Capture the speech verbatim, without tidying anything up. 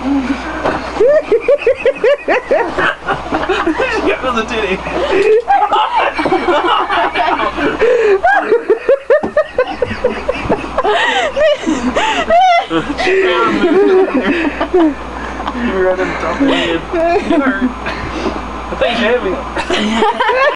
Get on the titty. You were on top of it. I think heavy.